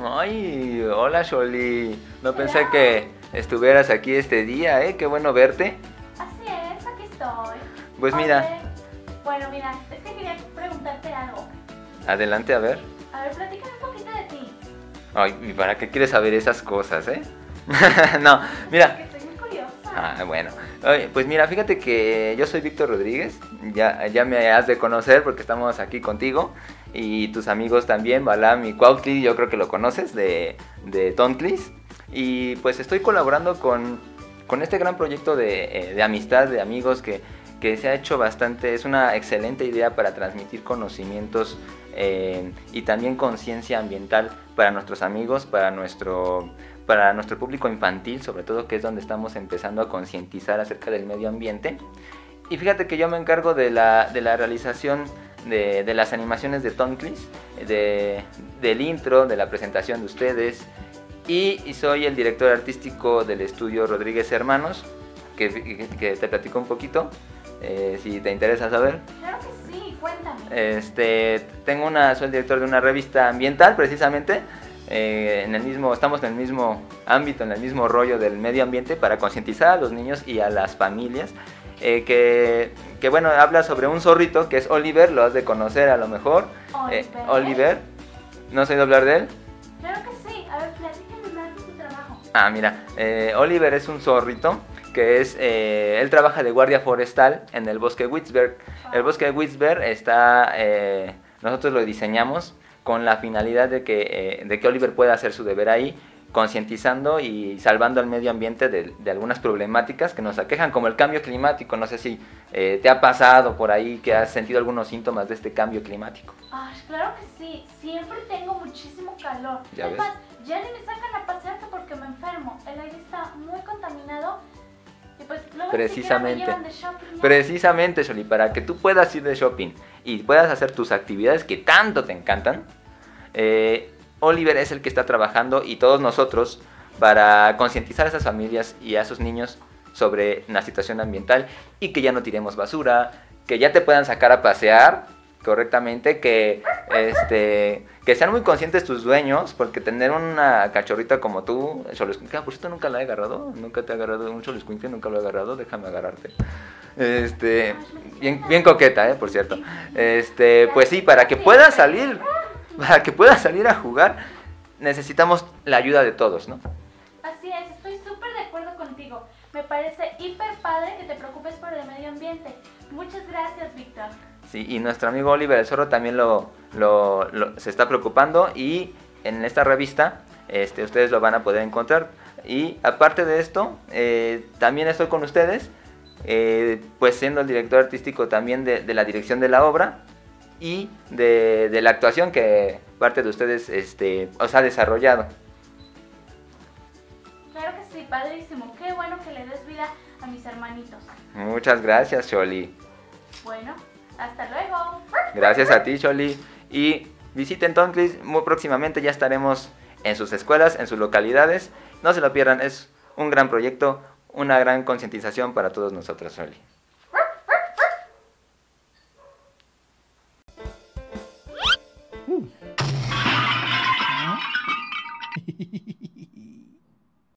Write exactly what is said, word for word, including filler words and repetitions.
Ay, hola Sholi. No pensé Hola. que estuvieras aquí este día, ¿eh? Qué bueno verte. Así es, aquí estoy. Pues Oye, mira, bueno, mira, es que quería preguntarte algo. adelante a ver. A ver, platícame un poquito de ti. Ay, ¿y para qué quieres saber esas cosas, eh? No, mira. Porque estoy muy curiosa. Ah, bueno. Oye, pues mira, fíjate que yo soy Víctor Rodríguez. Ya, ya me has de conocer porque estamos aquí contigo. Y tus amigos también, Balam y Cuautli, yo creo que lo conoces, de, de Tontlis. Y pues estoy colaborando con, con este gran proyecto de, eh, de amistad, de amigos que, que se ha hecho bastante. Es una excelente idea para transmitir conocimientos eh, y también conciencia ambiental para nuestros amigos, para nuestro, para nuestro público infantil, sobre todo, que es donde estamos empezando a concientizar acerca del medio ambiente. Y fíjate que yo me encargo de la, de la realización de, de las animaciones de Tontlis, de, del intro, de la presentación de ustedes. Y, y soy el director artístico del estudio Rodríguez Hermanos, que, que, que te platico un poquito, eh, si te interesa saber. Claro que sí, cuéntame. Este, tengo una, soy el director de una revista ambiental, precisamente. Eh, en el mismo, estamos en el mismo ámbito, en el mismo rollo del medio ambiente, para concientizar a los niños y a las familias. Eh, que, que bueno, habla sobre un zorrito que es Oliver, lo has de conocer a lo mejor. Oliver. Eh, Oliver, ¿no has oído hablar de él? Claro que sí. A ver, platícame más de tu trabajo. Ah, mira, eh, Oliver es un zorrito que es, eh, él trabaja de guardia forestal en el bosque Witzberg. El bosque de Witzberg está, eh, nosotros lo diseñamos con la finalidad de que, eh, de que Oliver pueda hacer su deber ahí, concientizando y salvando al medio ambiente de, de algunas problemáticas que nos aquejan, como el cambio climático. No sé si eh, te ha pasado por ahí que has sentido algunos síntomas de este cambio climático. Ay, claro que sí. Siempre tengo muchísimo calor. ¿Ya ves? Además, ya ni me sacan a pasear porque me enfermo. El aire está muy contaminado. Y pues luego Precisamente. ni siquiera me llevan de shopping. Precisamente, Sholi, para que tú puedas ir de shopping y puedas hacer tus actividades que tanto te encantan, eh, Oliver es el que está trabajando, y todos nosotros, para concientizar a esas familias y a esos niños sobre la situación ambiental, y que ya no tiremos basura, que ya te puedan sacar a pasear correctamente, que, este, que sean muy conscientes tus dueños, porque tener una cachorrita como tú, Xoloscuincle, por cierto nunca la he agarrado, nunca te he agarrado un Xoloscuincle, nunca lo he agarrado, déjame agarrarte. Este, bien, bien coqueta, eh, por cierto. Este, pues sí, para que pueda salir, para que pueda salir a jugar, necesitamos la ayuda de todos, ¿no? Así es, estoy súper de acuerdo contigo. Me parece hiper padre que te preocupes por el medio ambiente. Muchas gracias, Víctor. Sí, y nuestro amigo Oliver el Zorro también lo, lo, lo, se está preocupando, y en esta revista este, ustedes lo van a poder encontrar. Y aparte de esto, eh, también estoy con ustedes, eh, pues siendo el director artístico también de, de la dirección de la obra y de, de la actuación que parte de ustedes este, os ha desarrollado. Claro que sí, padrísimo. Qué bueno que le des vida a mis hermanitos. Muchas gracias, Sholi. Bueno, hasta luego. Gracias a ti, Sholi. Y visiten Tontlis, muy próximamente ya estaremos en sus escuelas, en sus localidades. No se lo pierdan, es un gran proyecto, una gran concientización para todos nosotros, Sholi.